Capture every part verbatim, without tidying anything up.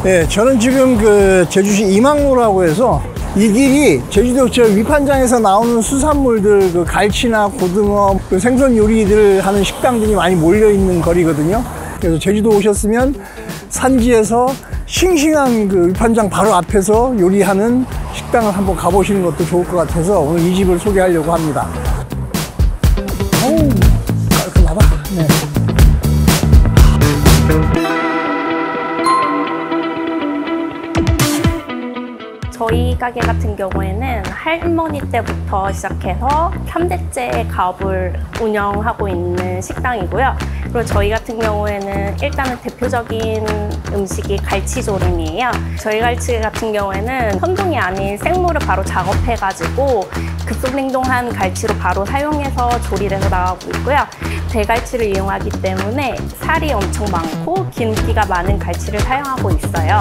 네, 저는 지금 그 제주시 임항로라고 해서 이 길이 제주도 저 위판장에서 나오는 수산물들, 그 갈치나 고등어, 그 생선 요리들 하는 식당들이 많이 몰려 있는 거리거든요. 그래서 제주도 오셨으면 산지에서 싱싱한 그 위판장 바로 앞에서 요리하는 식당을 한번 가보시는 것도 좋을 것 같아서 오늘 이 집을 소개하려고 합니다. 어우, 깔끔하다. 네. 저희 가게 같은 경우에는 할머니 때부터 시작해서 삼 대째 가업을 운영하고 있는 식당이고요. 그리고 저희 같은 경우에는 일단은 대표적인 음식이 갈치조림이에요. 저희 갈치 같은 경우에는 선동이 아닌 생물을 바로 작업해가지고 급속냉동한 갈치로 바로 사용해서 조리를 해서 나가고 있고요. 대갈치를 이용하기 때문에 살이 엄청 많고 기름기가 많은 갈치를 사용하고 있어요.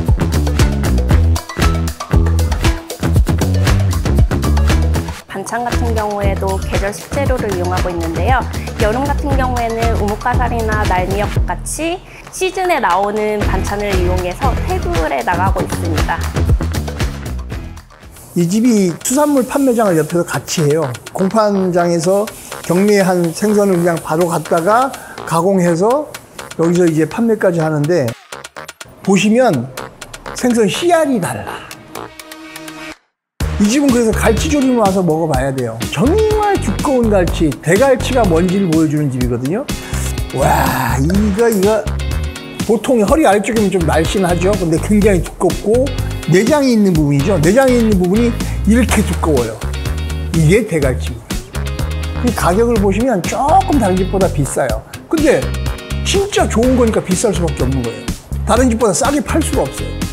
반찬 같은 경우에도 계절 식재료를 이용하고 있는데요. 여름 같은 경우에는 우뭇가사리나 날미역 같이 시즌에 나오는 반찬을 이용해서 테이블에 나가고 있습니다. 이 집이 수산물 판매장을 옆에서 같이 해요. 공판장에서 경매한 생선을 그냥 바로 갖다가 가공해서 여기서 이제 판매까지 하는데, 보시면 생선 씨알이 달라. 이 집은 그래서 갈치조림을 와서 먹어봐야 돼요. 정말 두꺼운 갈치, 대갈치가 뭔지를 보여주는 집이거든요. 와, 이거 이거 보통 허리 아래쪽이면 좀 날씬하죠. 근데 굉장히 두껍고 내장이 있는 부분이죠. 내장이 있는 부분이 이렇게 두꺼워요. 이게 대갈치입니다. 가격을 보시면 조금 다른 집보다 비싸요. 근데 진짜 좋은 거니까 비쌀 수밖에 없는 거예요. 다른 집보다 싸게 팔 수가 없어요.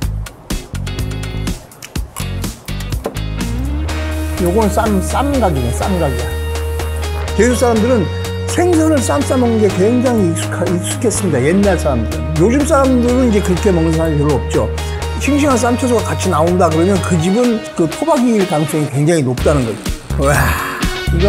요건 쌈, 쌈각이네, 쌈각이야. 제주 사람들은 생선을 쌈 싸먹는 게 굉장히 익숙하, 익숙했습니다. 옛날 사람들은. 요즘 사람들은 이제 그렇게 먹는 사람이 별로 없죠. 싱싱한 쌈채소가 같이 나온다 그러면 그 집은 그 토박이일 가능성이 굉장히 높다는 거죠. 와, 이거.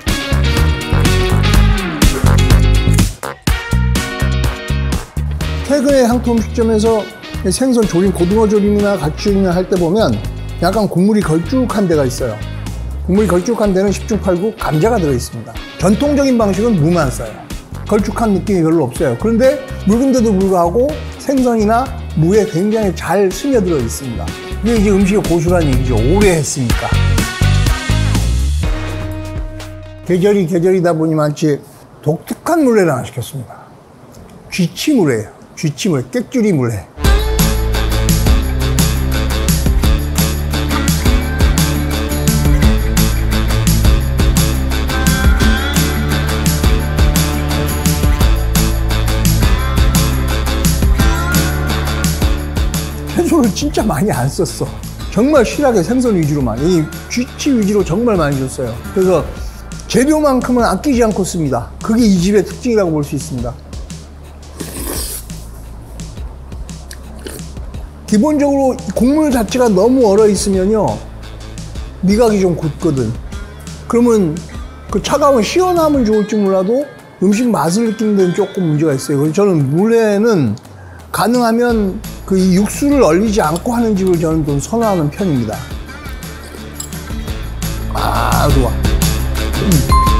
최근에 향토 음식점에서 생선 조림, 고등어 조림이나 갈치 조림이나 할 때 보면 약간 국물이 걸쭉한 데가 있어요. 국물이 걸쭉한 데는 십중팔구 감자가 들어있습니다. 전통적인 방식은 무만 써요. 걸쭉한 느낌이 별로 없어요. 그런데 묽은데도 불구하고 생선이나 무에 굉장히 잘 스며들어 있습니다. 이게 이제 음식의 고수란 얘기죠. 오래 했으니까. 계절이 계절이다 보니만치 독특한 물회를 하나 시켰습니다. 쥐치물회예요. 쥐치물회, 깨쭈리 물회. 채소를 진짜 많이 안 썼어. 정말 실하게 생선 위주로만, 이 쥐치 위주로 정말 많이 줬어요. 그래서 재료만큼은 아끼지 않고 씁니다. 그게 이 집의 특징이라고 볼 수 있습니다. 기본적으로 국물 자체가 너무 얼어 있으면요, 미각이 좀 굳거든. 그러면 그 차가운 시원함은 좋을지 몰라도 음식 맛을 느끼는 데는 조금 문제가 있어요. 그래서 저는 물회는 가능하면 그 육수를 얼리지 않고 하는 집을 저는 좀 선호하는 편입니다. 아, 좋아. 음.